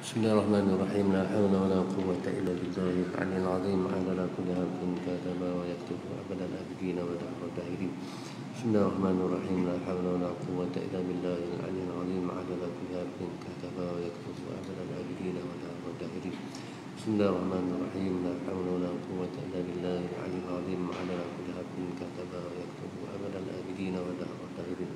Bismillahirrahmanirrahim. La hawla wa la quwwata illa billahi al-'aliyyil 'azim. Ala kulli halin kataba wa yaktubu abadal abidin wa dahirin. Bismillahirrahmanirrahim. La hawla wa la quwwata illa billahi al-'aliyyil 'azim. Ala kulli halin kataba wa yaktubu abadal abidin wa dahirin. Bismillahirrahmanirrahim. La hawla wa la quwwata illa billahi al-'aliyyil 'azim. Ala kulli halin kataba wa yaktubu abadal abidin wa dahirin.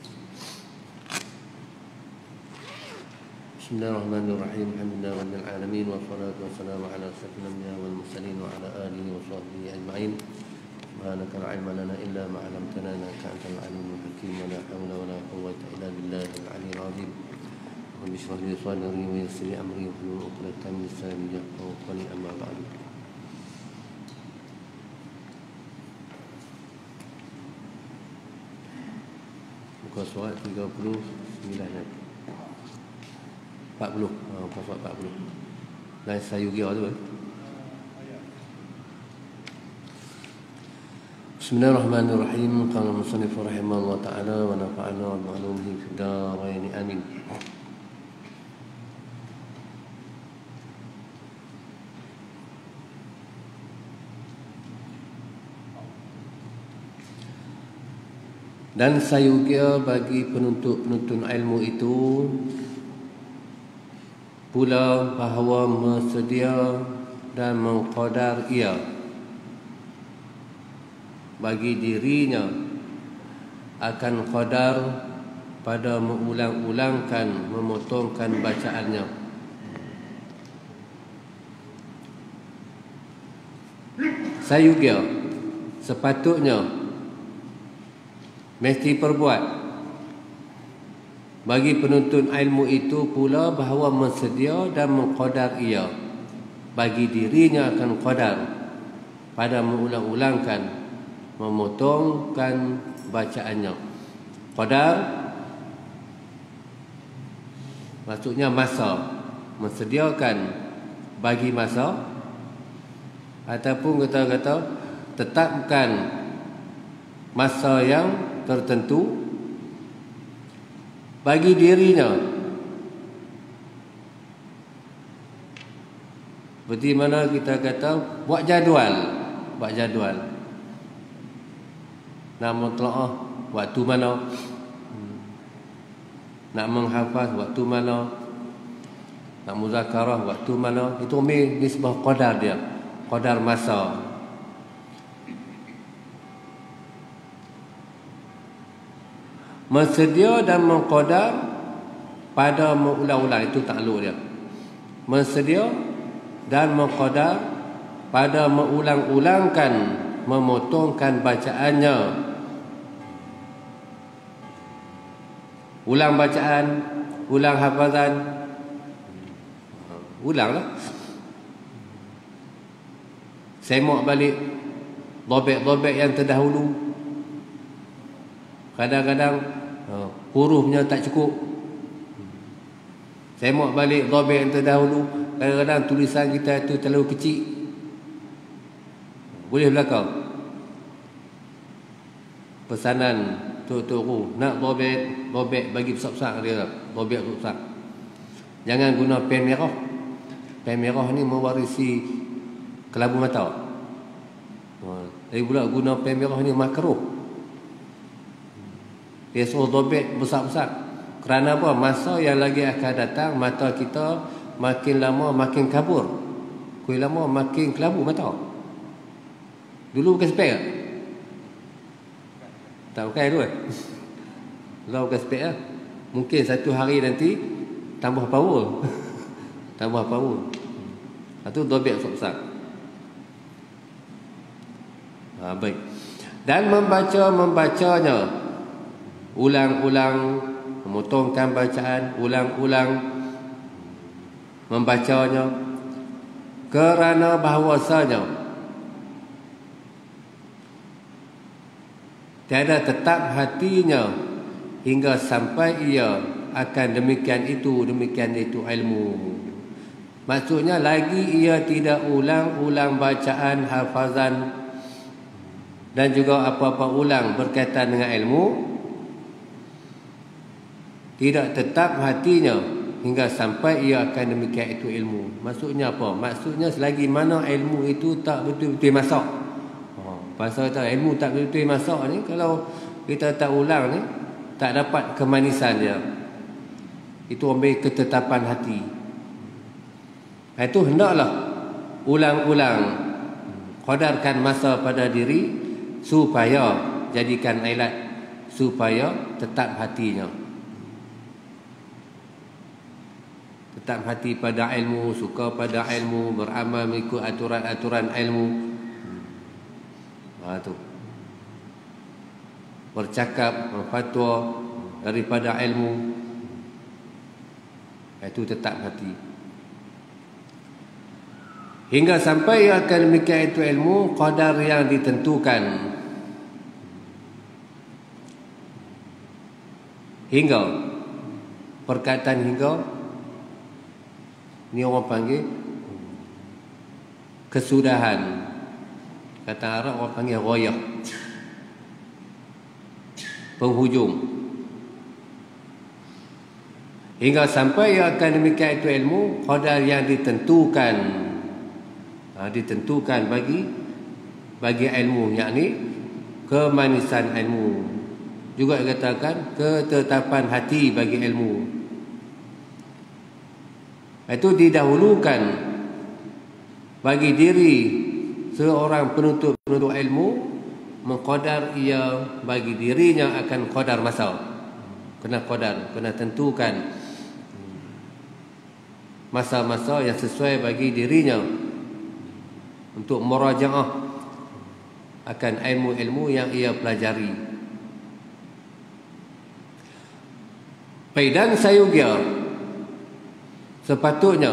Bismillahirrahmanirrahim. Alhamdulillahi rabbil alamin wassalatu wassalamu ala asyrafil anbiya'i wal mursalin wa ala alihi wa sahbihi ajma'in. Subhanaka la 'ilma lana illa ma 'allamtana innaka antal 'alimul hakim. La hawla wa la quwwata illa billahi al-'aliyyil 'azim. Rabbi shrah li sadri wa yassir li amri wahlul 'uqdatam min lisani yafqahu qawli. Amma ba'du. Muka surat 39 ayat 40. Pasal 40. Dan sayu dia tu. Bismillahirrahmanirrahim. Qala musannif rahimahullah ta'ala wa nafa'ana wa ma'lumihi fid darain amin. Dan sayugia bagi penuntut ilmu itu pula bahawa bersedia dan mengqadar ia bagi dirinya akan qadar pada mengulang-ulangkan, memotongkan bacaannya. Sayugia sepatutnya mesti perbuat bagi penuntut ilmu itu pula bahawa bersedia dan mengqadar ia bagi dirinya akan qadar pada mengulang-ulangkan, memotongkan bacaannya. Qadar maksudnya masa, mensediakan bagi masa, ataupun kita kata tetapkan masa yang tertentu bagi dirinya. Seperti mana kita kata buat jadual. Nak mentelaah waktu mana, nak menghafaz waktu mana, nak muzakarah waktu mana. Itu nisbah qadar dia, qadar masa. Mensedia dan mengqadar pada mengulang-ulang, itu takluk dia. Mensedia dan mengqadar pada mengulang-ulangkan, memotongkan bacaannya. Ulang bacaan, ulang hafazan, ulanglah. Semak balik dobek-dobek yang terdahulu. Kadang-kadang hurufnya tak cukup. Semak balik dhabit yang terdahulu. Kadang-kadang tulisan kita itu terlalu kecil. Boleh belakang. Pesanan Tok nak dhabit bagi besar-besar dia. Dhabit besar. Jangan guna pen merah. Pen merah ni mewarisi kelabu mata. Jadi pula guna pen merah ni makruh. Dia suruh dobek besar-besar. Kerana apa? Masa yang lagi akan datang, mata kita makin lama makin kabur. Makin lama makin kelabu mata. Dulu pakai spek tak? Tak pakai dulu. Kalau pakai spek lah. Mungkin satu hari nanti tambah power. Tambah power. Itu dobek besar-besar. Baik. Dan membacanya ulang-ulang, memotongkan bacaan, ulang-ulang membacanya, kerana bahawasanya tiada tetap hatinya hingga sampai ia akan demikian itu ilmu. Maksudnya lagi ia tidak ulang-ulang bacaan, hafazan dan juga apa-apa ulang berkaitan dengan ilmu, tidak tetap hatinya hingga sampai ia akan demikian itu ilmu. Maksudnya apa? Maksudnya selagi mana ilmu itu tak betul-betul masak. Pasal ilmu tak betul-betul masak ni, kalau kita tak ulang ni, tak dapat kemanisan dia. Itu ambil ketetapan hati. Itu hendaklah ulang-ulang qadarkan masa pada diri supaya jadikan ilat, supaya tetap hatinya, tetap hati pada ilmu, suka pada ilmu, beramal mengikut aturan-aturan ilmu. Tu bercakap, berfatwa daripada ilmu, itu tetap hati. Hingga sampai akan demikian itu ilmu, qadar yang ditentukan. Hingga, perkataan hingga ni orang panggil kesudahan. Kata Arab orang panggil ghayah, penghujung. Hingga sampai akan demikian itu ilmu, qadar yang ditentukan, ditentukan bagi ilmu, yakni kemanisan ilmu. Juga dikatakan ketetapan hati bagi ilmu. Itu didahulukan bagi diri seorang penuntut ilmu, mengqadar ia bagi dirinya akan qadar masa. Kena qadar, kena tentukan masa-masa yang sesuai bagi dirinya untuk merajaah akan ilmu-ilmu yang ia pelajari. Dan sayugia sepatutnya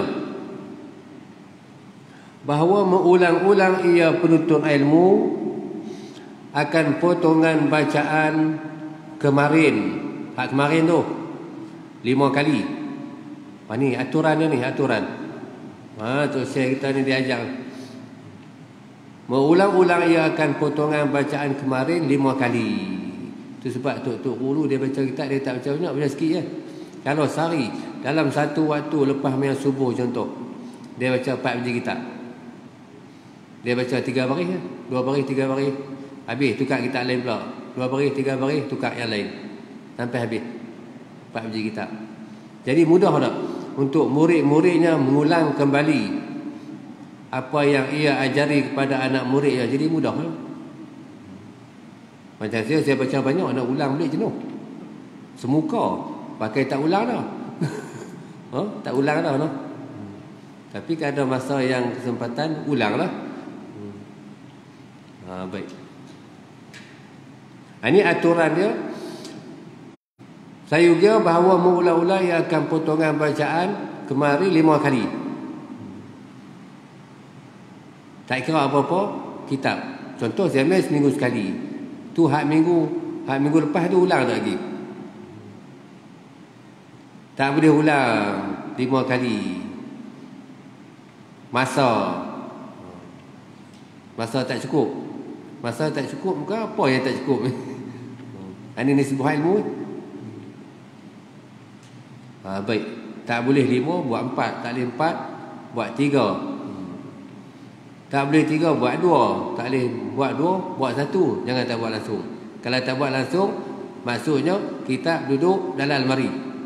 bahawa mengulang-ulang ia penuntut ilmu akan potongan bacaan kemarin. Kemarin tu 5 kali. Ni aturannya ni, aturan. Tu saya kita ni diajar. Mengulang-ulang ia akan potongan bacaan kemarin 5 kali. Itu sebab Tok Guru dia baca kitab, dia tak baca banyak, baca sikit je. Kalau sehari, dalam satu waktu lepas main subuh contoh, dia baca 4 biji kitab. Dia baca 3 baris, 2 baris, 3 baris. Habis, tukar kitab lain pula. 2 baris, 3 baris, tukar yang lain. Sampai habis 4 biji kitab. Jadi mudah tak untuk murid-muridnya mengulang kembali apa yang ia ajari kepada anak muridnya. Jadi mudah tak? Macam saya baca banyak, nak ulang balik jenuh. Semuka pakai tak ulang dah. Tak ulang dah. Tapi kalau ada masa yang kesempatan, ulanglah. Baik. Ini aturan dia. Saya juga bahawa mengulang-ulang ia akan potongan bacaan kemari 5 kali. Tak kira apa-apa kitab. Contoh saya main seminggu sekali. Tu hak minggu lepas tu ulang tak lagi. Tak boleh ulang 5 kali. Masa tak cukup. Masa tak cukup, bukan apa yang tak cukup. Ini sebuah ilmu. Baik. Tak boleh 5 buat 4. Tak boleh 4 buat 3. Tak boleh 3 buat 2. Tak boleh buat 2 buat 1. Jangan tak buat langsung. Kalau tak buat langsung, maksudnya kita duduk dalam almari.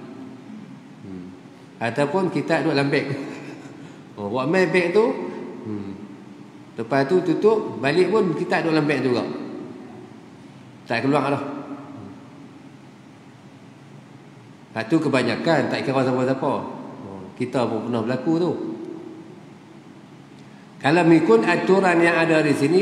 Ataupun kita duduk dalam beg. Buat main beg tu, lepas tu tutup, balik pun kita duduk dalam beg juga. Tak keluar dah. Itu kebanyakan, tak kira siapa-siapa. Kita pun pernah berlaku tu. Kalau mengikut aturan yang ada di sini,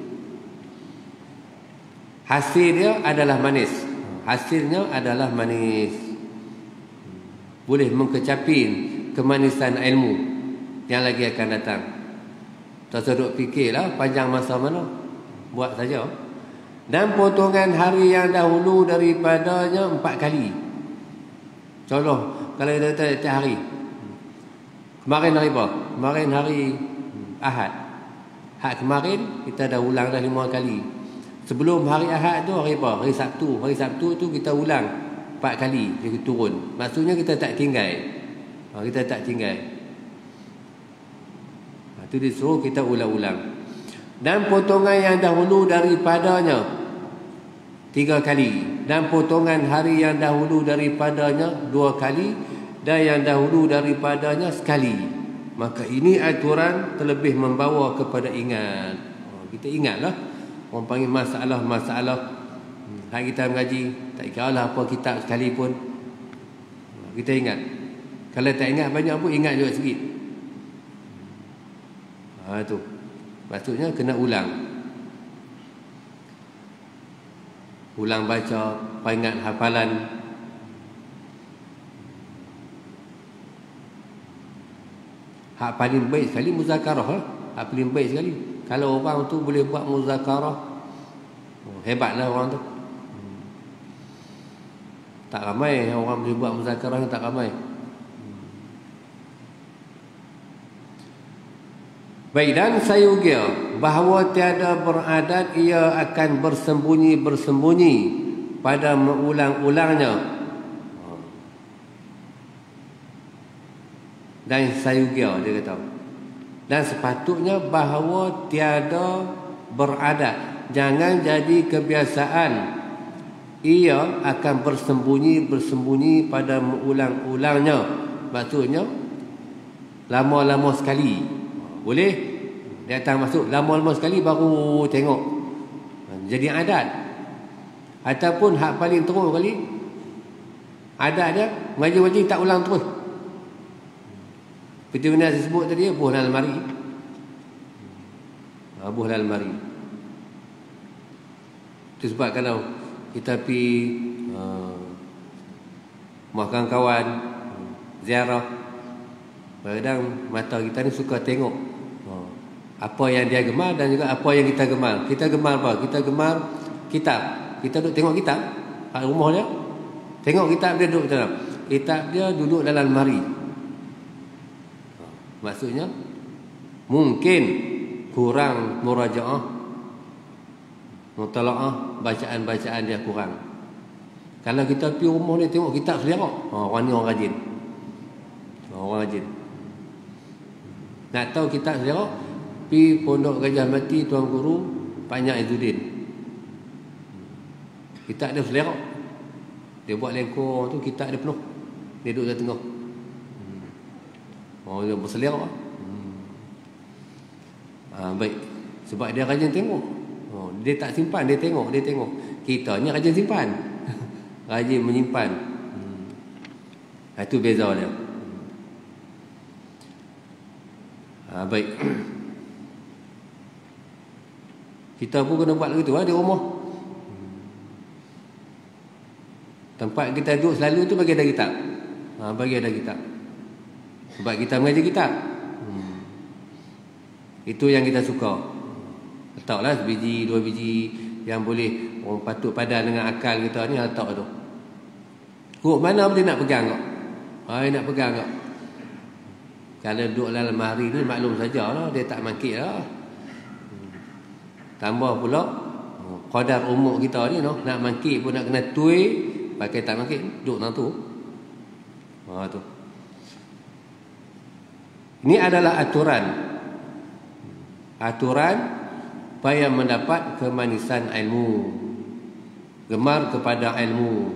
hasil dia adalah manis. Hasilnya adalah manis. Boleh mengkecapin kemanisan ilmu yang lagi akan datang. Tak seduk fikirlah panjang masa mana. Buat saja. Dan potongan hari yang dahulu daripadanya 4 kali. Contoh, kalau kita kata hari. Kemarin hari apa? Kemarin hari Ahad. Hak kemarin kita dah ulang dah 5 kali. Sebelum hari Ahad tu hari apa? Hari Sabtu. Hari Sabtu tu kita ulang 4 kali dia turun. Maksudnya kita tak tinggal. Kita tak tinggal. Itu disuruh kita ulang-ulang. Dan potongan yang dahulu daripadanya 3 kali, dan potongan hari yang dahulu daripadanya 2 kali, dan yang dahulu daripadanya sekali. Maka ini aturan terlebih membawa kepada ingat. Kita ingatlah. Orang panggil masalah-masalah. Hari kita mengaji, tak kira lah apa kitab sekalipun, kita ingat. Kalau tak ingat banyak pun, ingat juga sikit. Itu maksudnya kena ulang. Ulang baca, ingat hafalan. Hak paling baik sekali muzakarah lah. Hak paling baik sekali. Kalau orang tu boleh buat muzakarah, hebatlah orang tu. Tak ramai orang boleh buat muzakarah, tak ramai. Baik, dan sayugia bahawa tiada beradat ia akan bersembunyi-bersembunyi pada mengulang-ulangnya. Dan sayugia, dia kata. Dan sepatutnya bahawa tiada beradat, jangan jadi kebiasaan ia akan bersembunyi-bersembunyi pada mengulang-ulangnya. Maksudnya lama-lama sekali. Boleh datang masuk lama-lama sekali baru tengok, jadi adat. Ataupun hak paling teruk kali, adat dia ngaji-ngaji tak ulang terus. Seperti mana saya sebut tadi, buh dalam lemari. Buh dalam lemari. Itu sebab kalau kita pergi makan kawan, ziarah, kadang mata kita ni suka tengok apa yang dia gemar dan juga apa yang kita gemar. Kita gemar apa? Kita gemar kitab. Kita duduk tengok kitab kat rumah dia. Tengok kitab dia duduk dalam. Kitab dia duduk dalam lemari. Maksudnya mungkin kurang murajaah, mutalaah, bacaan-bacaan dia kurang. Kalau kita pergi rumah dia tengok kitab selera, orang ni orang rajin. Orang rajin. Nak tahu kitab selera, pergi Pondok Gajah Mati Tuan Guru Pak Nyak Izzuddin. Kitab dia selera. Dia buat lekor tu, kitab dia penuh. Dia duduk di tengah. Dia berselera. Baik. Sebab dia rajin tengok. Dia tak simpan, dia tengok. Kita ni rajin simpan. Rajin menyimpan. Itu beza dia. Baik. Kita pun kena buat begitu di rumah. Tempat kita duduk selalu tu bagi ada kitab. Bagi ada kitab. Sebab kita mengaji kitab. Itu yang kita suka. Letaklah sebiji, 2 biji yang boleh orang patut padan dengan akal kita ni, letak tu. Kok mana boleh nak pegang kok? Nak pegang kok. Kalau duduk dalam lemari ni maklum sajalah, dia tak mangkit lah. Tambah pula qadar umur kita ni nak mangkit pun nak kena tuai, pakai tak mangkit duduk dalam tu. Tu. Ini adalah aturan supaya mendapat kemanisan ilmu, gemar kepada ilmu.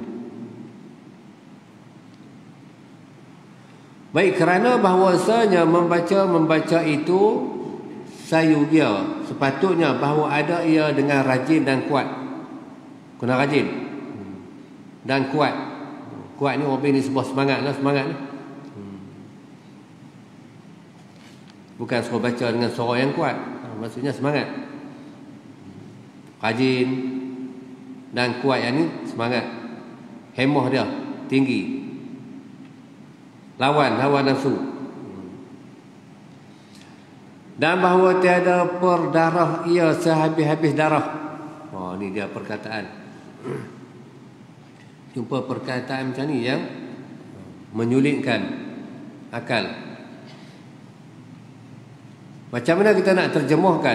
Baik, kerana bahawasanya membaca itu sayugia, sepatutnya bahawa ada ia dengan rajin dan kuat. Kena rajin dan kuat. Kuat ni orang ni sebuah semangat ni. Bukan suruh baca dengan suara yang kuat. Maksudnya semangat. Rajin dan kuat yang ni semangat. Hemah dia tinggi. Lawan nafsu. Dan bahawa tiada perdarah ia sehabis-habis darah. Ni dia perkataan. Jumpa perkataan macam ni yang menyulitkan akal. Macam mana kita nak terjemahkan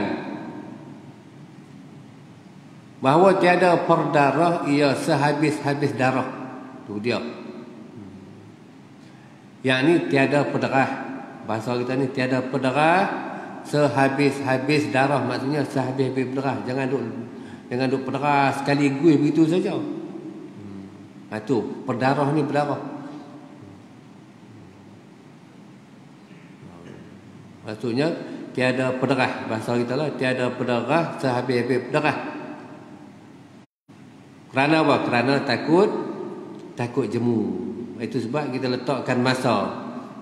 bahawa tiada perdarah ia sehabis-habis darah? Tu dia. Yang ni tiada pederah. Bahasa kita ni tiada pederah sehabis-habis darah, maksudnya sehabis-habis pederah. Jangan duk pederah sekaligus begitu saja. Tu berdarah ni berdarah. Maksudnya tiada pederah, bahasa kita lah, tiada pederah sehabis-habis pederah. Kerana apa? Kerana takut jemu. Itu sebab kita letakkan masa.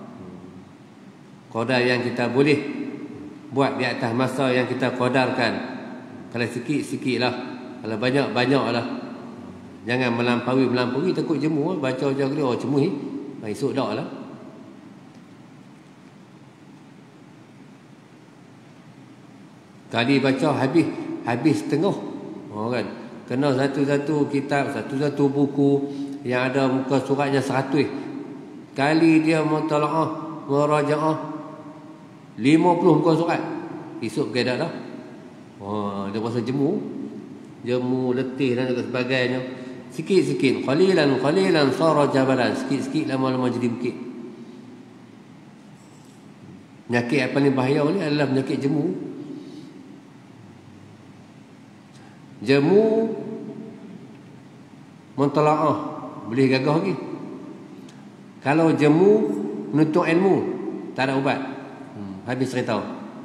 Qadar yang kita boleh buat di atas masa yang kita qadarkan. Kalau sikit-sikit lah, kalau banyak-banyak lah. Jangan melampaui, takut jemu. Baca je dia, jemu ni esok dah lah. Kali baca habis setengah. Kan? Kena satu-satu kitab, satu-satu buku yang ada muka suratnya 100. Kali dia mutalaah, merajaah 50 muka surat. Esok ke dah. Dia rasa jemu letih dan sebagainya. Sikit-sikit, qalilan sara jabalan. Sikit-sikit lama-lama jadi bukit. Penyakit yang paling bahaya ni adalah penyakit jemu. Jemu mentalaah boleh gagah lagi. Kalau jemu menuntut ilmu, tak ada ubat. Habis cerita.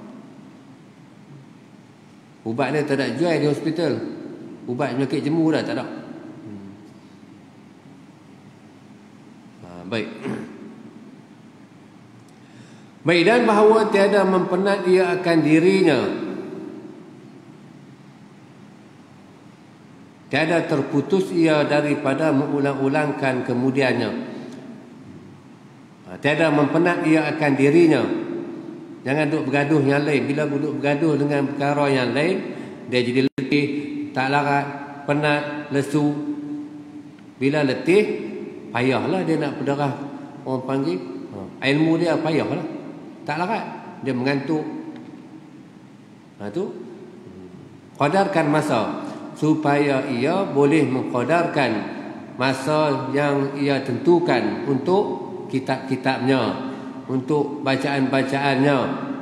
Ubat dia tak ada jual di hospital. Ubat penyakit jemu dah tak ada. Baik. Baik, dan bahawa tiada mempenat ia akan dirinya, tiada terputus ia daripada mengulang-ulangkan kemudiannya. Tiada mempenat ia akan dirinya. Jangan duduk bergaduh yang lain. Bila duduk bergaduh dengan perkara yang lain, dia jadi letih, tak larat, penat, lesu. Bila letih, payahlah dia nak berdarah. Orang panggil ilmu dia payahlah, tak larat, dia mengantuk. Tu qadarkan masa supaya ia boleh mengqadarkan masa yang ia tentukan untuk kitab-kitabnya, untuk bacaan-bacaannya.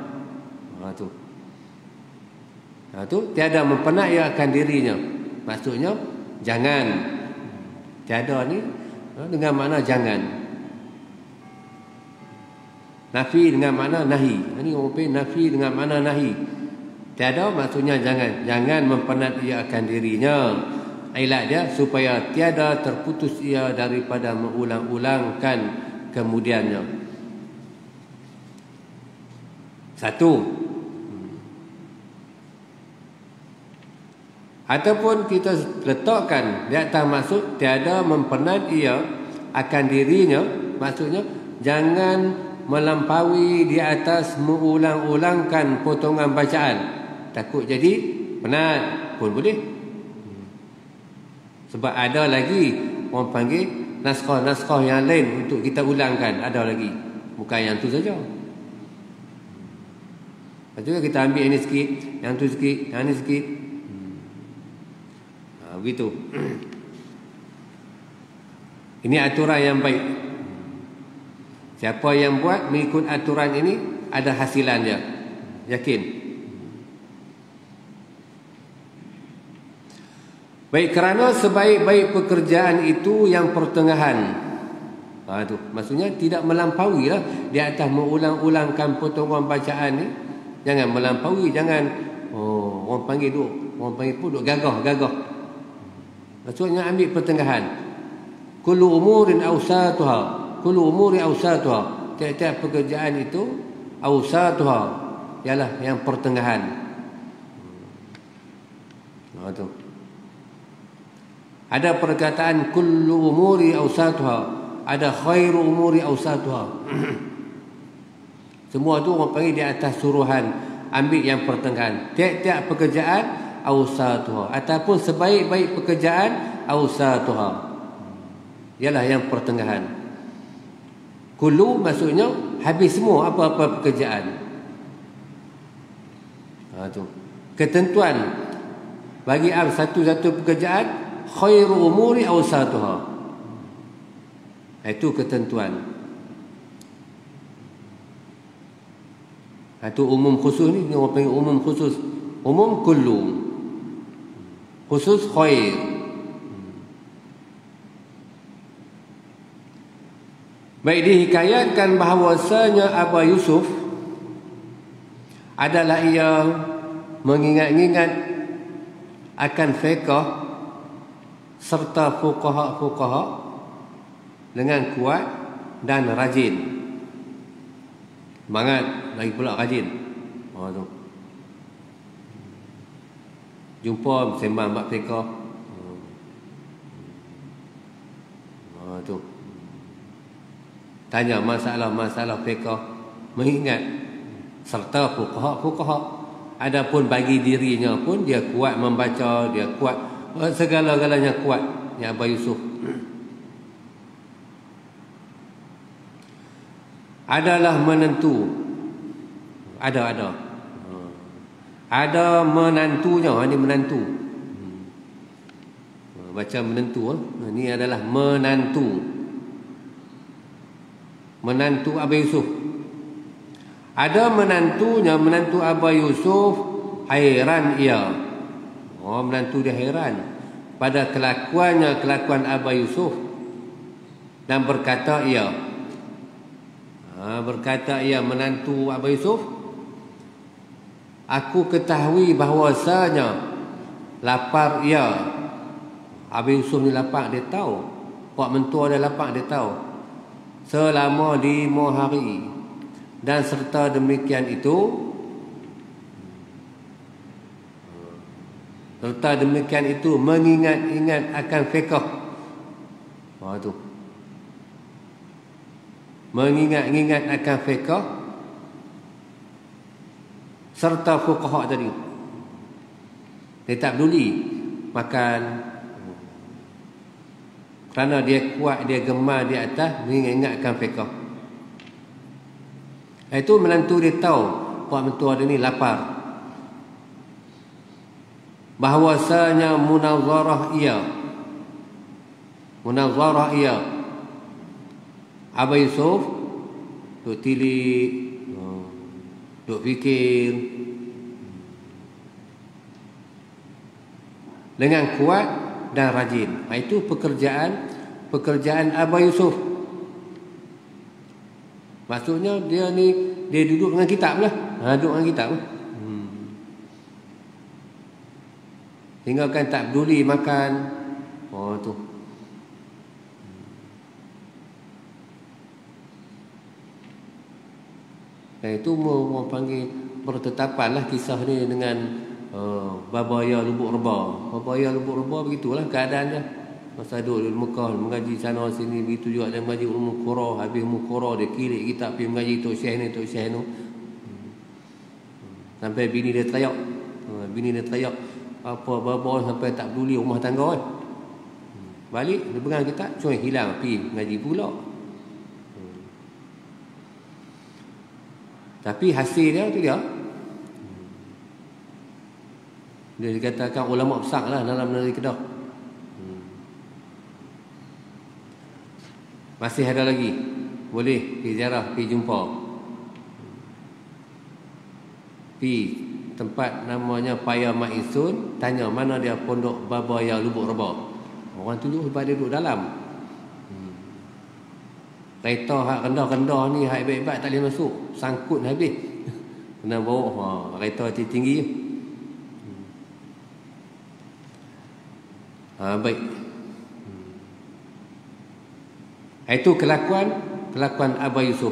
Tu tiada mempenat ia akan dirinya. Maksudnya jangan. Tiada ni dengan makna jangan. Nafi dengan makna nahi. Ini orang panggil nafi dengan makna nahi. Tiada maksudnya jangan. Jangan mempenat ia akan dirinya. Ilat dia supaya tiada terputus ia daripada mengulang-ulangkan kemudiannya. Satu. Ataupun kita letakkan di atas maksud tiada mempenat ia akan dirinya, maksudnya jangan melampaui di atas mengulang-ulangkan potongan bacaan. Takut jadi penat pun boleh. Sebab ada lagi orang panggil naskah-naskah yang lain untuk kita ulangkan. Ada lagi. Bukan yang tu saja. Lepas tu kita ambil ini sikit, yang tu sikit, yang ni sikit. Begitu. Ini aturan yang baik. Siapa yang buat mengikut aturan ini ada hasilan dia. Yakin. Baik, kerana sebaik-baik pekerjaan itu yang pertengahan. Tu maksudnya tidak melampaui lah di atas mengulang-ulangkan potongan bacaan ni. Jangan melampaui, jangan orang panggil pun duk gagah. Maksudnya ambil pertengahan. Kullu umurin awsatuha. Kullu umuri awsatuha. Tiap-tiap pekerjaan itu awsatuha, ialah yang pertengahan. Tu. Ada perkataan kullu umuri awsatuha, ada khairu umuri awsatuha. Semua tu orang panggil di atas suruhan ambil yang pertengahan. Tiap-tiap pekerjaan awsatuha, ataupun sebaik-baik pekerjaan awsatuha, ialah yang pertengahan. Kullu maksudnya habis semua apa-apa pekerjaan. Tu ketentuan bagi satu-satu pekerjaan, khairu umuri awsatuha. Itu ketentuan. Itu umum khusus ni orang panggil umum khusus. Umum kullu, khusus khair. Baik, dihikayatkan bahawasanya Aba Yusuf adalah ia mengingat-ingat akan fiqh serta fuqaha dengan kuat dan rajin. Semangat lagi pula rajin. Tu. Jumpa sembang bab fiqh. Tu. Tanya masalah-masalah fiqh, mengingat serta fuqaha. Adapun bagi dirinya pun dia kuat membaca, dia kuat segala-galanya kuat, ya Aba Yusuf. Adalah menentu. Ada menantunya. Ini menantu. Baca menentu. Ini adalah menantu. Menantu Aba Yusuf. Ada menantunya, menantu Aba Yusuf, hairan ia. Menantu dia hairan pada kelakuan Aba Yusuf. Dan berkata ia, menantu Aba Yusuf, aku ketahui bahawasanya lapar ia. Aba Yusuf ni lapar, dia tahu. Pak mentua dia lapar, dia tahu. Selama 5 hari. Dan serta demikian itu, mengingat-ingat akan fiqh. Tu. Mengingat-ingat akan fiqh serta fuqaha tadi. Dia tak peduli makan, kerana dia kuat, dia gemar di atas mengingat-ingatkan fiqh. Itu menantu dia tahu pak mentua dia ni lapar. Bahawasanya munazarah ia Aba Yusuf duk tilik, duk fikir dengan kuat dan rajin. Itu pekerjaan Aba Yusuf. Maksudnya dia duduk dengan kitab lah. Duduk dengan kitab. Tinggalkan tak peduli makan. Tu. Dan itu orang panggil bertetapan lah kisah ni dengan Babaya Lubuk Reba. Babaya Lubuk Reba begitulah keadaannya. Masa duduk di Mekah mengaji sana sini, begitu juga dia mengaji Ummul Qura. Habis Ummul Qura dia kirik kitab pergi mengaji Tok Syekh ni. Sampai bini dia teriak. Apa baba sampai tak peduli rumah tangga kan. Balik dia pegang kitab, cuy hilang, pergi mengaji pula. Tapi hasil dia tu dia dikatakan ulama besar lah dalam negeri Kedah. Masih ada lagi. Boleh pergi ziarah, pergi jumpa. Pergi tempat namanya Paya Mak Isun, tanya mana dia pondok Babaya Lubuk Reba. Orang tunjuk sebab dia duduk dalam. Kereta hak rendah-rendah ni, hak baik-baik tak boleh masuk. Sangkut habis. Kena bawa kereta tinggi. Baik. Itu kelakuan Aba Yusuf.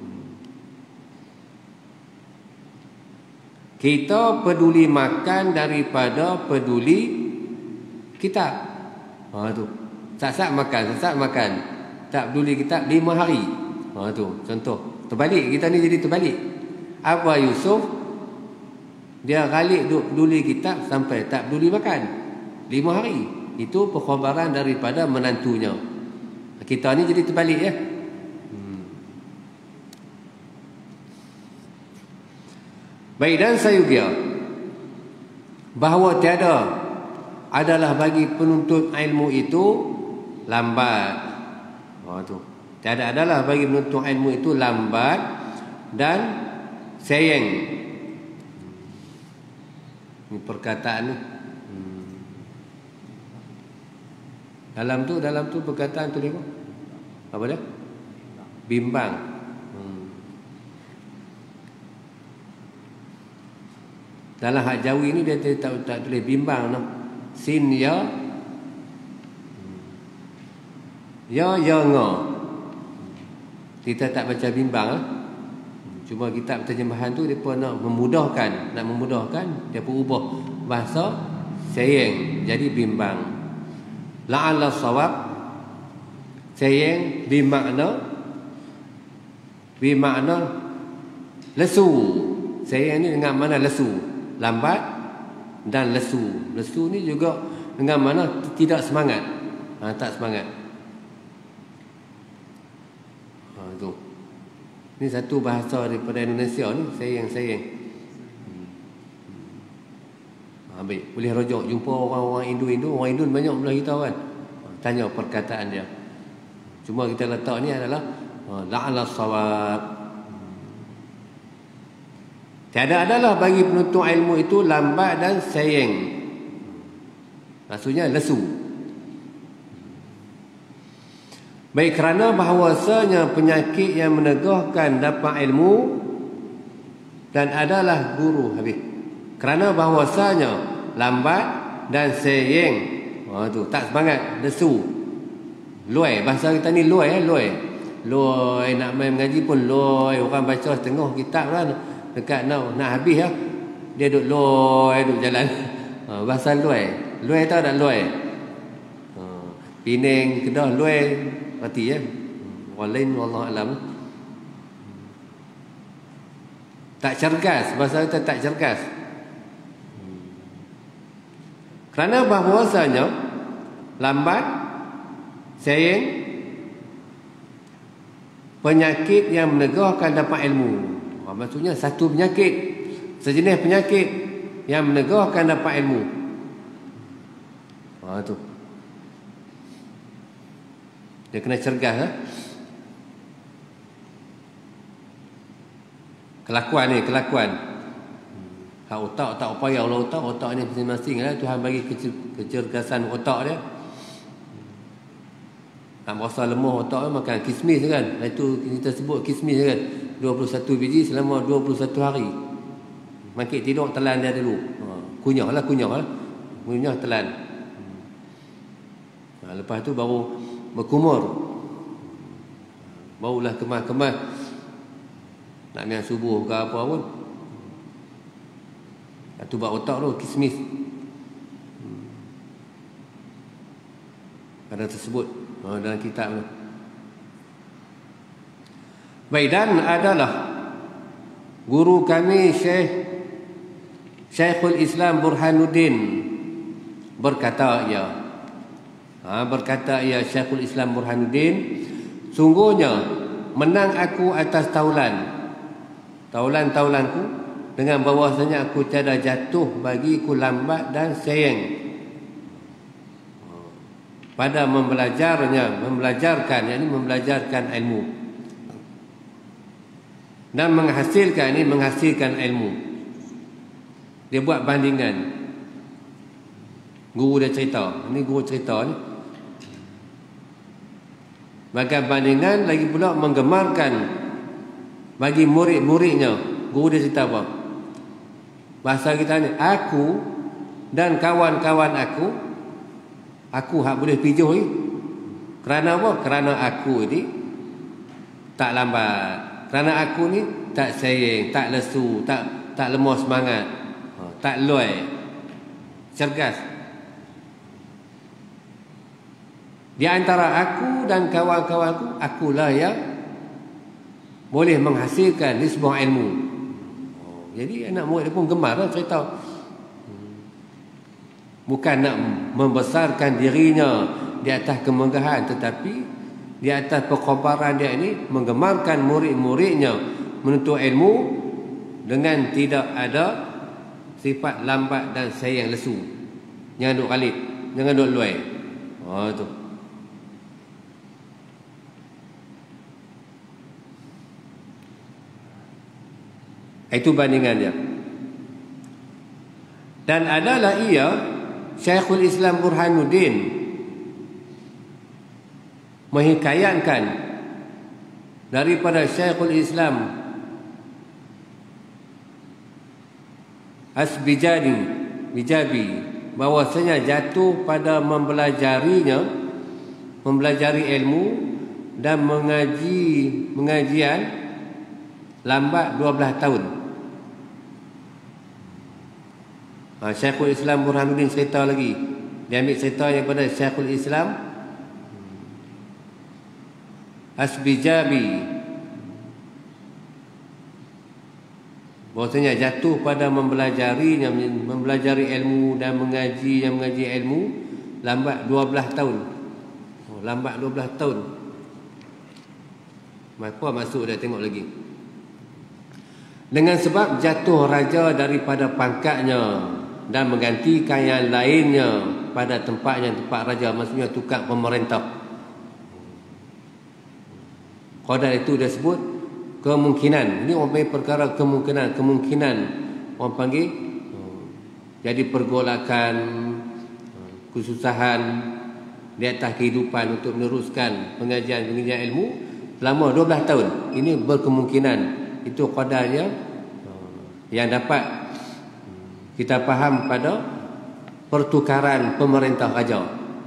Kita peduli makan daripada peduli kitab. Tu. Sat-sat makan. Tak peduli kitab 5 hari. Tu contoh. Terbalik, kita ni jadi terbalik. Aba Yusuf dia galik duk peduli kitab sampai tak peduli makan 5 hari. Itu perkhabaran daripada menantunya. Kita ni jadi terbalik ya. Baik, dan sayugia bahawa tiada adalah bagi penuntut ilmu itu lambat. Tu. Tiada adalah bagi penuntut ilmu itu lambat dan sayang. Ini perkataan ni. Dalam tu perkataan tu dia apa dia? Bimbang. Dalam hak Jawi ni dia tak tulis bimbang no. Sin ya ngo. Kita tak baca bimbang lah. Cuma kitab terjemahan tu depa nak memudahkan, dia pun ubah bahasa sayang jadi bimbang. La'alla sawab sayang bermakna lesu. Sayang ni dengan mana lesu? Lambat dan lesu. Lesu ni juga dengan mana tidak semangat. Tak semangat. Tu. Ni satu bahasa daripada Indonesia ni, sayang. Baik, boleh rujuk jumpa orang-orang Hindu, orang Hindu banyak belah kita kan. Tanya perkataan dia. Cuma kita letak ni adalah la'ala sawab. Tiada adalah bagi penuntut ilmu itu lambat dan sayang. Maksudnya lesu. Baik, kerana bahawasanya penyakit yang menegahkan dapat ilmu dan adalah guru. Habis. Kerana bahawasanya lambat dan sayang. Tu tak semangat, lesu. Luai, bahasa kita ni luai. Luai nak main mengaji pun luai. Orang baca setengah kitab lah dekat nak habis lah. Dia duduk luai, duduk jalan. Bahasa luai. Luai tahu tak luai? Penang, Kedah, luai. Mati ya. Orang lain wallahu alam. Tak cergas, bahasa kita tak cergas. Kerana bahawasanya lambat sayang penyakit yang menegahkan dapat ilmu. Maksudnya satu penyakit, sejenis penyakit yang menegahkan dapat ilmu. Tu. Dia kena cergas. Kelakuan. Hak otak tak payah lah otak ni masing-masing lah. Tuhan bagi kecergasan otak dia. Nak merasa lemah otak makan kismis kan. Itu kita sebut kismis kan. 21 biji selama 21 hari. Makin tidur telan dia dulu. Kunyah lah. Kunyah telan. Lepas tu baru berkumur. Barulah kemas-kemas. Nak main subuh ke apa pun. Tu buat otak tu kismis. Ada tersebut dalam kitab tu. Baik, dan adalah guru kami Syekhul Islam Burhanuddin berkata Syekhul Islam Burhanuddin, sungguhnya menang aku atas taulanku dengan bahawasanya aku tiada jatuh bagiku lambat dan sayang pada membelajarkan ilmu dan menghasilkan ilmu. Dia buat bandingan. Guru dia cerita. Ini guru cerita ni. Maka bandingan lagi pula menggemarkan bagi murid-muridnya. Guru dia cerita apa? Bahasa kita ni, aku dan kawan-kawan aku hak boleh pijuh ni. Kerana apa? Kerana aku ni tak lambat. Kerana aku ni tak sayang, tak lesu, tak lemah semangat, tak luai, cergas. Di antara aku dan kawan-kawanku, akulah yang boleh menghasilkan nisbah ilmu. Jadi anak murid dia pun gemar lah cerita. Bukan nak membesarkan dirinya di atas kemegahan, tetapi di atas perkhabaran dia ini menggemarkan murid-muridnya menuntut ilmu dengan tidak ada sifat lambat dan sayang lesu. Jangan duk khalid, jangan duk luai. Tu. Itu bandingannya. Dan adalah ia Syekhul Islam Burhanuddin menghikayatkan daripada Syekhul Islam Bijabi bahwasanya jatuh pada mempelajari ilmu dan mengajian lambat 12 tahun. Syekhul Islam Burhanuddin cerita lagi. Dia ambil cerita daripada Syekhul Islam Bijabi bahwasanya jatuh pada mempelajari ilmu dan mengaji ilmu lambat 12 tahun. Lambat 12 tahun. Apa maksud dia, tengok lagi. Dengan sebab jatuh raja daripada pangkatnya dan menggantikan yang lainnya pada tempatnya, tempat raja, maksudnya tukar pemerintah. Qadar itu dia sebut kemungkinan. Ini orang panggil perkara kemungkinan orang panggil. Jadi pergolakan, kesusahan di atas kehidupan untuk meneruskan pengajian ilmu selama 12 tahun. Ini berkemungkinan. Itu qadarnya yang dapat kita faham pada pertukaran pemerintah raja.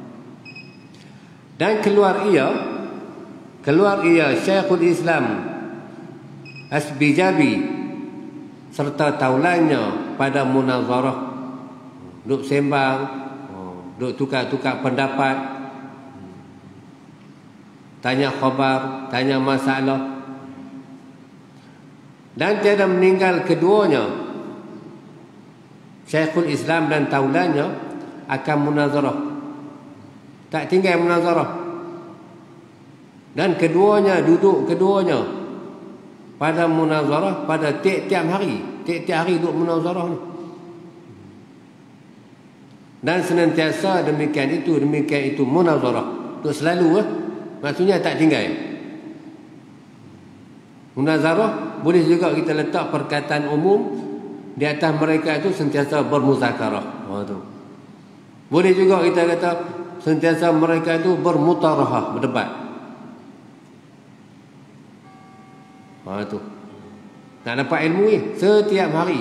Dan keluar ia Syekhul Islam Bijabi serta taulannya pada munazarah, duk sembang, duk tukar-tukar pendapat, tanya khabar, tanya masalah. Dan tiada meninggal keduanya, Syekhul Islam dan taulannya akan munazarah. Tak tinggal munazarah. Dan duduk keduanya pada munazarah pada tiap-tiap hari duduk munazarah ni. Dan senantiasa demikian itu munazarah. Duduk selalu maksudnya tak tinggal. Munazarah boleh juga kita letak perkataan umum di atas mereka itu sentiasa bermuzakarah. Boleh juga kita kata sentiasa mereka itu bermutarahah, berdebat. Itu. Nak dapat ilmu ni setiap hari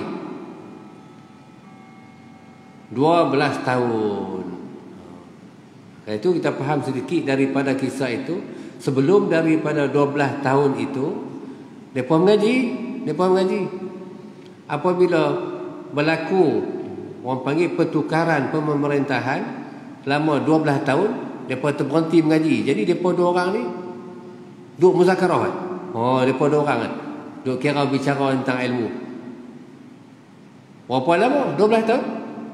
12 tahun. Itu kita faham sedikit daripada kisah itu. Sebelum daripada 12 tahun itu mereka mengaji. Apabila berlaku orang panggil pertukaran pemerintahan selama 12 tahun, mereka terberhenti mengaji. Jadi mereka dua orang ni duduk muzakarah. Mereka dua orang duduk kira bicara tentang ilmu. Berapa lama? 12 tahun.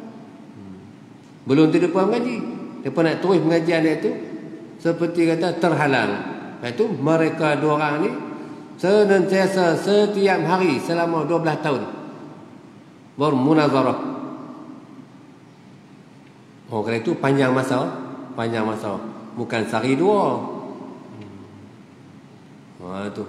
Belum tu mereka mengaji. Mereka nak terus pengajian dia tu seperti kata terhalang. Itu mereka dua orang ni senantiasa setiap hari selama 12 tahun bermunazarah. Kerana itu panjang masa. Bukan sehari dua. Itu.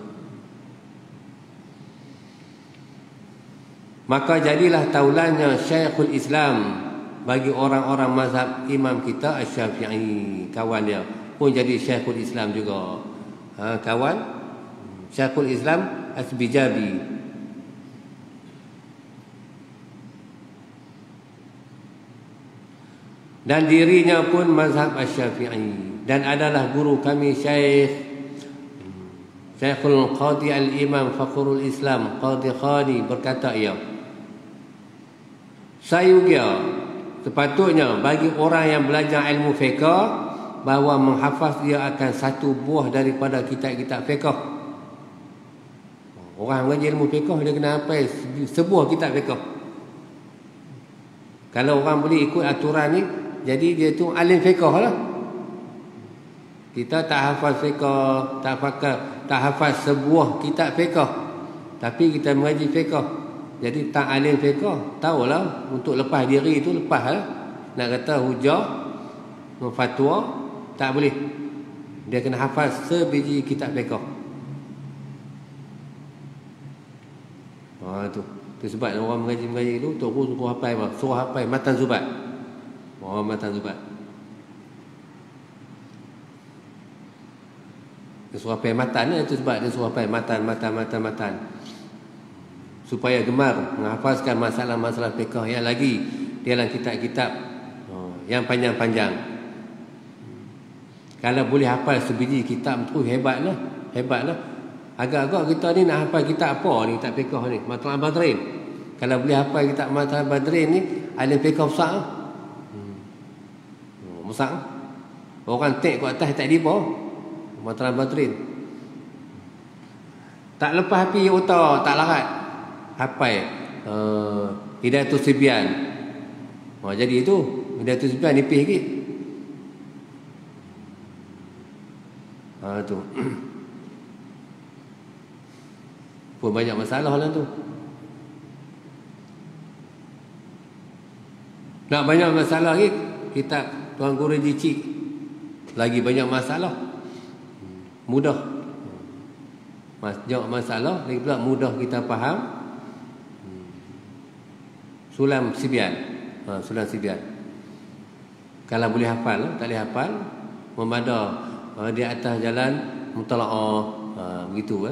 Maka jadilah taulannya Syekhul Islam bagi orang-orang mazhab imam kita Asy-Syafi'i. Kawan dia pun jadi Syekhul Islam juga. Kawan Syekhul Islam Bijabi. Dan dirinya pun mazhab Asy-Syafi'i dan adalah guru kami Syekhul Qadi Al-Imam Fakhrul Islam Qadi Khani. Berkata ia, sayugia sepatutnya bagi orang yang belajar ilmu fiqh bahawa menghafaz dia akan satu buah daripada kitab-kitab fiqh. Orang mengaji ilmu fiqh dia kena hafaz sebuah kitab fiqh. Kalau orang boleh ikut aturan ni, jadi dia tu alim fiqh lah. Kita tak hafaz fiqh, tak hafaz sebuah kitab fiqh, tapi kita mengaji fiqh. Jadi tak alim fiqh, tahulah untuk lepas diri itu lepas lah. Nak kata hujah, fatwa, tak boleh. Dia kena hafaz sebiji kitab fiqh. Tu sebab orang mengaji tu suruh hafal apa? Suruh hafal matan zubat. Matan zubat. Dia suruh hafal matan itu sebab dia suruh hafal matan. Supaya gemar menghafazkan masalah-masalah fiqh yang lagi dalam kitab-kitab yang panjang-panjang. Kalau boleh hafal sebiji kitab tu hebatlah. Agak-agak kita ni nak hafal kitab apa ni, kitab fiqh ni, Matlab Badrin. Kalau boleh hafal kitab Matlab Badrin ni, alim fiqh besar. Besar. Orang tek kat atas tak dipa. Matlab Badrin. Tak lepas api otak, tak larat. Hafal Hidayatul Sibyan. Jadi itu Hidayatul Sibyan nipis sikit. Tu. Pun banyak masalah lah tu. Nak banyak masalah lagi, kitab Tuan Guru Jicik lagi banyak masalah. Mudah. Banyak masalah, lagi pula mudah kita faham. Sulam Sibyan. Sulam Sibyan. Kalau boleh hafal, tak boleh hafal, memada di atas jalan mutala'ah, begitu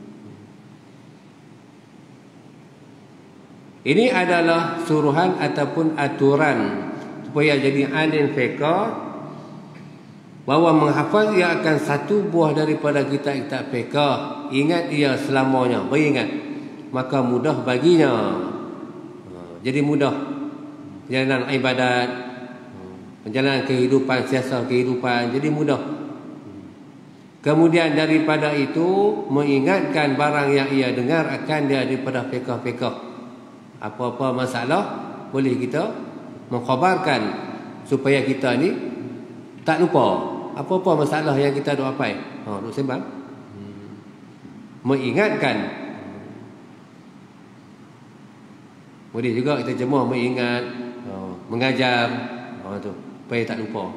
Ini adalah suruhan ataupun aturan supaya jadi alim fiqh, bahawa menghafaz ia akan satu buah daripada kitab-kitab fiqh. Ingat ia selamanya, beringat, maka mudah baginya. Jadi mudah perjalanan ibadat, perjalanan kehidupan, siasat kehidupan, jadi mudah. Kemudian daripada itu mengingatkan barang yang ia dengar akan dia daripada fiqh-fiqh. Apa-apa masalah boleh kita mengkhabarkan supaya kita ni tak lupa. Apa-apa masalah yang kita duk hafal, duk sembang, mengingatkan. Boleh juga kita jemaah mengingat, mengajar, tu supaya tak lupa.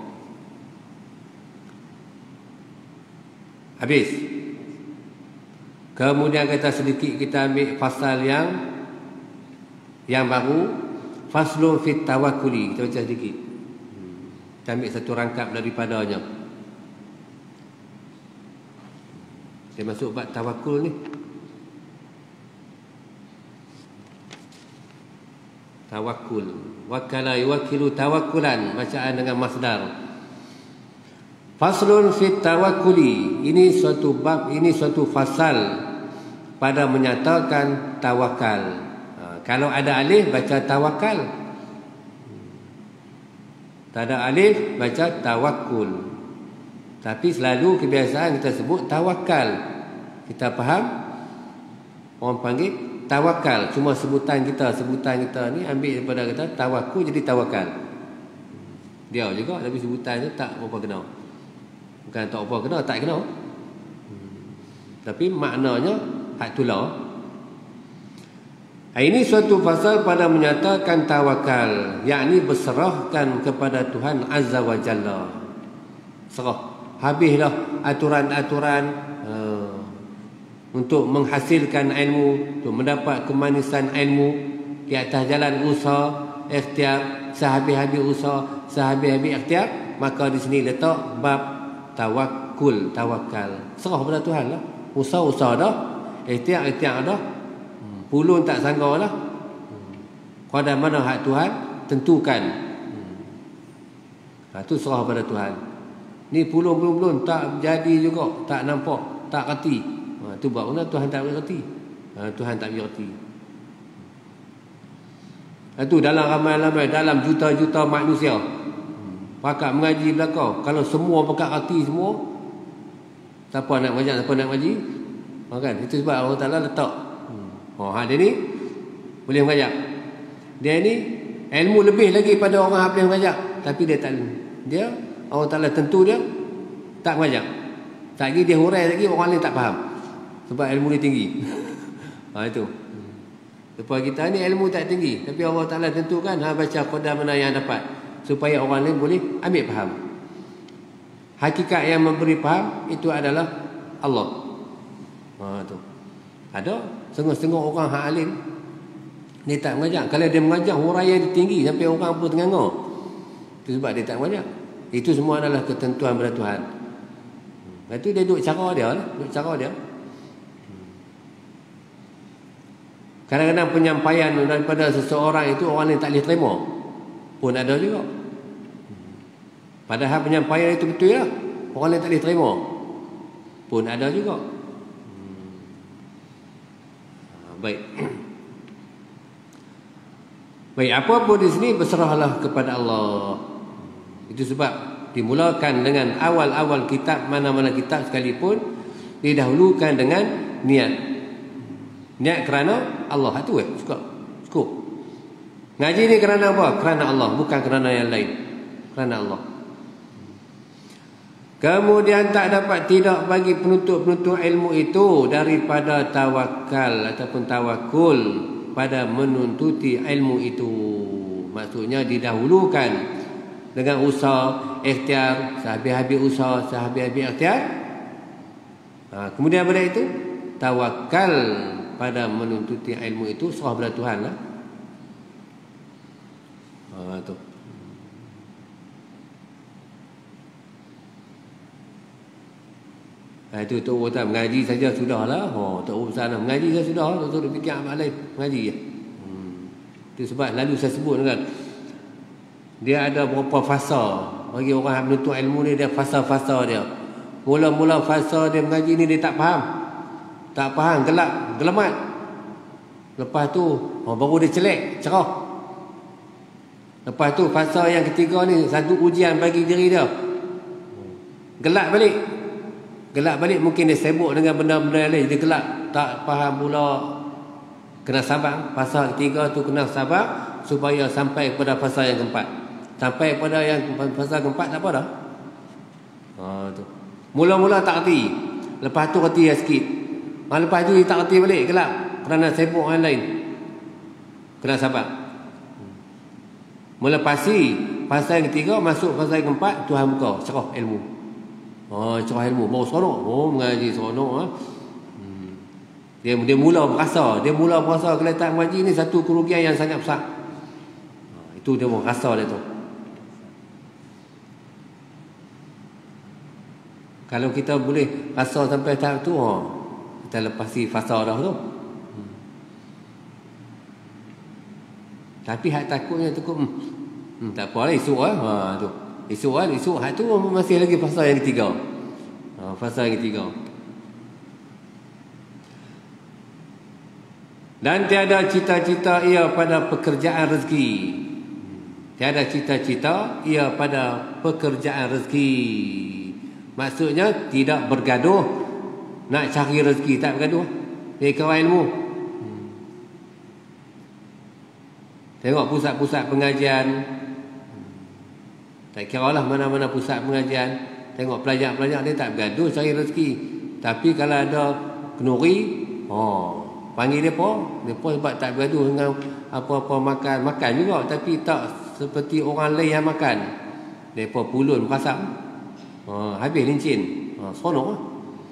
Habis. Kemudian kita sedikit kita ambil fasal yang baru, faslun fit tawakkuli. Kita baca sedikit. Kita ambil satu rangkap daripadanya. Saya masuk bab tawakkul ni. Tawakkul. Wakala yuwakkilu tawakkulan, bacaan dengan masdar. Faslun fit tawakkuli. Ini suatu bab, ini suatu fasal pada menyatakan tawakal. Kalau ada alif baca tawakal. Tak ada alif baca tawakkul. Tapi selalu kebiasaan kita sebut tawakal. Kita faham? Orang panggil tawakal. Cuma sebutan kita ni ambil daripada kata tawakkul jadi tawakal. Dia juga tapi sebutannya tak apa kena. Bukan tak apa kena, tak kena. Tapi maknanya hak tulah. Ini suatu fasal pada menyatakan tawakal, yakni berserahkan kepada Tuhan Azza wa Jalla. Serah. Habislah aturan-aturan untuk menghasilkan ilmu, untuk mendapat kemanisan ilmu di atas jalan usaha, ikhtiar, sehabis-habis usaha, sehabis-habis ikhtiar, maka di sini letak bab tawakkul, tawakal. Serah pada Tuhan lah. Usaha-usaha dah, ikhtiar-ikhtiar dah. Pulun tak sanggup lah. Pada mana hak Tuhan tentukan. Itu serah pada Tuhan. Ni pulun tak jadi juga, tak nampak, tak reti. Itu buat mana Tuhan tak reti. Tuhan tak reti. Itu dalam ramai-ramai, dalam juta-juta manusia. Pakat mengaji belakang. Kalau semua pakat reti semua, siapa nak mengaji, siapa nak mengaji? Kan? Itu sebab Allah Ta'ala letak. Dia ni boleh mengajak. Dia ni ilmu lebih lagi pada orang yang boleh mengajak, tapi dia tak. Dia Allah Ta'ala tentu dia tak mengajak. Tak lagi dia hurai lagi, orang lain tak faham. Sebab ilmu ni tinggi. Itu. Supaya kita ni ilmu tak tinggi, tapi Allah Ta'ala tentukan baca qadar mana yang dapat, supaya orang lain boleh ambil faham. Hakikat yang memberi faham itu adalah Allah. Itu. Ada setengah-setengah orang hak alim dia tak mengajar. Kalau dia mengajar huraian dia tinggi sampai orang pun ternganga. Itu sebab dia tak mengajar. Itu semua adalah ketentuan daripada Tuhan. Lepas tu dia duduk cara dia lah. Duduk cara dia. Kadang-kadang penyampaian daripada seseorang itu orang yang tak boleh terima pun ada juga. Padahal penyampaian itu betul lah. Orang yang tak boleh terima pun ada juga. Baik. Baik, apa pun di sini berserahlah kepada Allah. Itu sebab dimulakan dengan awal-awal kitab, mana-mana kitab sekalipun didahulukan dengan niat. Niat kerana Allah. Itu cukup. Ngaji ni kerana apa? Kerana Allah, bukan kerana yang lain. Kerana Allah. Kemudian tak dapat tidak bagi penuntut-penuntut ilmu itu daripada tawakal ataupun tawakul pada menuntuti ilmu itu. Maksudnya didahulukan dengan usaha, ikhtiar, sehabis-habis usaha, sehabis-habis ikhtiar. Kemudian pada itu tawakal pada menuntuti ilmu itu serah pada Tuhan lah. Tu. Itu tak usah mengaji saja sudahlah. Tak usah nak mengaji saja sudah. Tak usah fikir amal lain. Mengaji je. Itu sebab lalu saya sebut kan. Dia ada beberapa fasa. Bagi orang yang menuntut ilmu ni dia fasa-fasa dia. Mula-mula fasa dia mengaji ni dia tak faham. Tak faham, gelap, gelamat. Lepas tu baru dia cerah. Lepas tu fasa yang ketiga ni satu ujian bagi diri dia. Gelap balik mungkin dia sibuk dengan benda-benda lain. Dia gelap, tak faham pula. Kena sabar. Fasa ketiga tu kena sabar supaya sampai kepada fasa yang keempat. Sampai pada yang fasa keempat tak apa dah. Tu. Mula-mula tak reti. Lepas tu reti sikit. Lepas tu dia tak reti balik, gelap. Kerana sibuk orang lain. Kena sabar. Melepasi fasa yang ketiga, masuk fasa yang keempat, Tuhan buka cerah ilmu. Cerah ilmu baru seronok. Mengaji seronok. Dia mula berasa kalau tak mengaji ni satu kerugian yang sangat besar. Itu dia merasa dia tu. Kalau kita boleh rasa sampai tahap tu, kita lepasi fasa dah tu. Tapi hak takutnya tu tak apa lah esok tu. Esok hak tu masih lagi fasa yang ketiga. Fasa yang ketiga. Dan tiada cita-cita ia pada pekerjaan rezeki. Tiada cita-cita ia pada pekerjaan rezeki. Maksudnya tidak bergaduh nak cari rezeki, tak bergaduh. Dia kawan ilmu. Tengok pusat-pusat pengajian. Tak kira lah mana-mana pusat pengajian. Tengok pelajar-pelajar dia tak bergaduh cari rezeki. Tapi kalau ada kenuri, panggil dia pun sebab tak bergaduh dengan apa-apa makan juga. Tapi tak seperti orang lain yang makan. Mereka pulun kasam. Habis lincin. Seronok lah.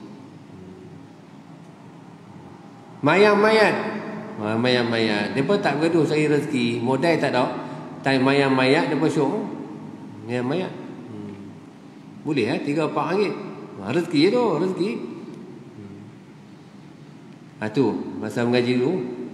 Mayat-mayat. Mayat-mayat. Mereka tak bergaduh cari rezeki. Modal tak ada. Time mayat-mayat mereka syok. Mayat. Boleh 3-4 ringgit. Rezeki je tu, rezeki. Tu masa mengaji dulu.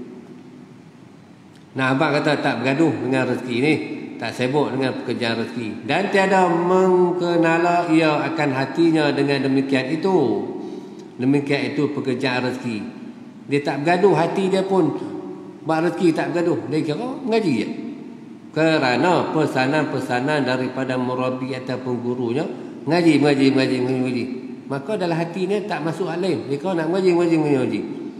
Nah, abang kata tak bergaduh dengan rezeki ni, tak sibuk dengan pekerjaan rezeki, dan tiada mengenala ia akan hatinya dengan demikian itu. Demikian itu pekerjaan rezeki. Dia tak bergaduh, hati dia pun buat rezeki tak bergaduh. Dia kira mengaji je. Kerana pesanan-pesanan daripada murabi ataupun gurunya ngaji. Maka dalam hati ni tak masuk hal lain. Dia kira nak ngaji.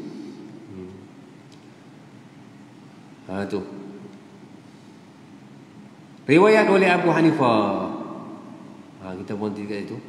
Tu. Riwayat oleh Abu Hanifah. Kita berhenti kat itu.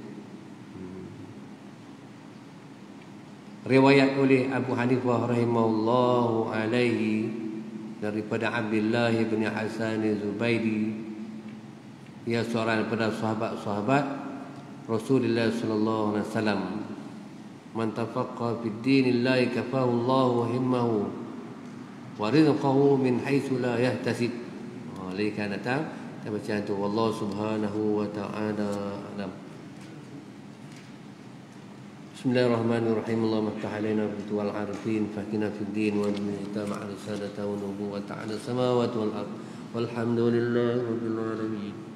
Riwayat oleh Abu Hanifah rahimahullahu alaihi daripada Abdullah bin Hasan Zubaidi. Ia seorang daripada sahabat-sahabat Rasulullah sallallahu alaihi wasallam. Man tafaqqa fid dinillahi kafahu Allahu himmahu wa rizqahu min haitsu la yahtasib. Oleh kerana datang kita baca tu wallahu subhanahu wa ta'ala alam. Bismillahirrahmanirrahim. Allahumma iftah alaina bi wal arifin fakina fid din wa bi ma'al sadata wa nubuwata ala samawati wal ard walhamdulillahi rabbil alamin.